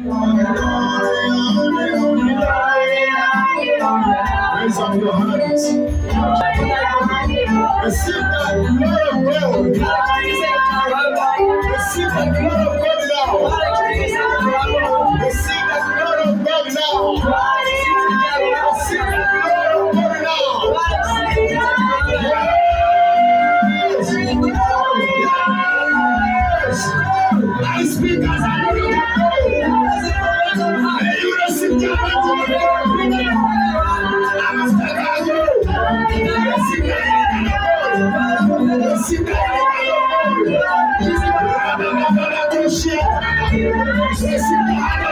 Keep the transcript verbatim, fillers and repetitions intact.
Raise up your hands. Receive that blood of God. Receive the blood of God now. Receive the blood of God now. Receive the blood of God now. Yes. I speak as I know. May you receive the blood of God. I'm a spectacle. Receive the Receive the Receive the